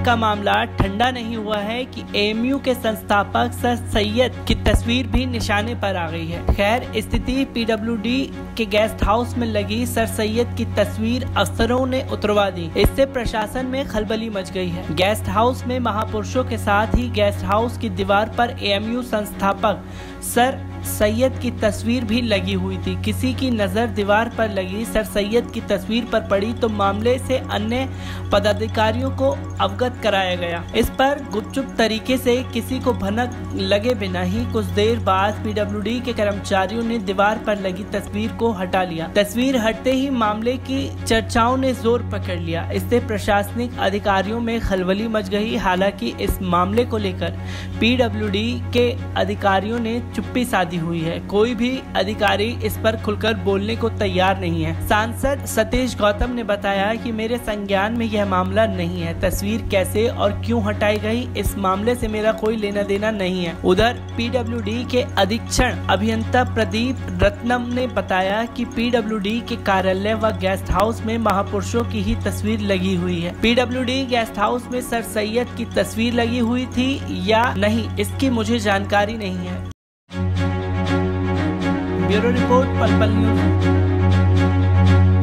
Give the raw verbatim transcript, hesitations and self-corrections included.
का मामला ठंडा नहीं हुआ है कि ए एम यू के संस्थापक सर सैयद की तस्वीर भी निशाने पर आ गई है। खैर, स्थिति पी डब्ल्यू डी के गेस्ट हाउस में लगी सर सैयद की तस्वीर अफसरों ने उतरवा दी। इससे प्रशासन में खलबली मच गई है। गेस्ट हाउस में महापुरुषों के साथ ही गेस्ट हाउस की दीवार पर ए एम यू संस्थापक सर सैयद की तस्वीर भी लगी हुई थी। किसी की नजर दीवार पर लगी सर सैयद की तस्वीर पर पड़ी तो मामले से अन्य पदाधिकारियों को अवगत कराया गया। इस पर गुपचुप तरीके से किसी को भनक लगे बिना ही कुछ देर बाद पी डब्ल्यू डी के कर्मचारियों ने दीवार पर लगी तस्वीर को हटा लिया। तस्वीर हटते ही मामले की चर्चाओं ने जोर पकड़ लिया। इससे प्रशासनिक अधिकारियों में खलबली मच गई। हालांकि इस मामले को लेकर पी डब्ल्यू डी के अधिकारियों ने चुप्पी साधी हुई है। कोई भी अधिकारी इस पर खुलकर बोलने को तैयार नहीं है। सांसद सतीश गौतम ने बताया कि मेरे संज्ञान में यह मामला नहीं है। तस्वीर कैसे और क्यों हटाई गई, इस मामले से मेरा कोई लेना देना नहीं है। उधर पी डब्ल्यू डी के अधीक्षण अभियंता प्रदीप रत्नम ने बताया कि पी डब्ल्यू डी के कार्यालय व गेस्ट हाउस में महापुरुषों की ही तस्वीर लगी हुई है। P W D guest house में सर सैयद की तस्वीर लगी हुई थी या नहीं, इसकी मुझे जानकारी नहीं है। ब्यूरो रिपोर्ट, पल पल न्यूज।